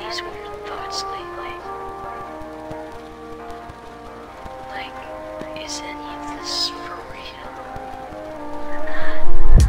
these weird thoughts lately. Like, is any of this for real or not?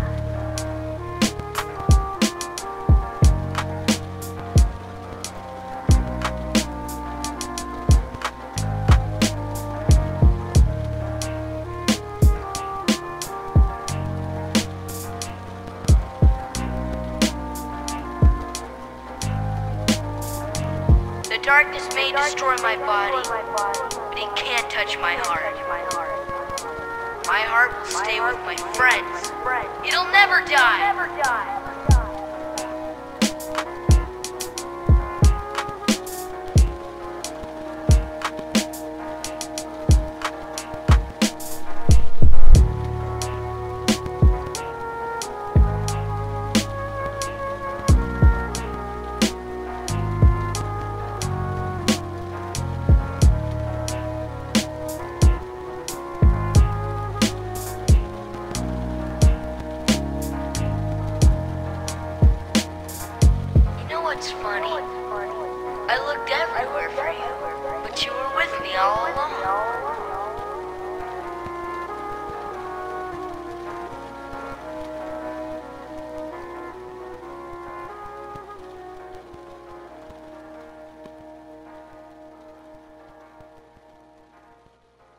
The darkness may destroy my body, but it can't touch my heart. My heart will stay with my friends. It'll never die. What's funny? I look down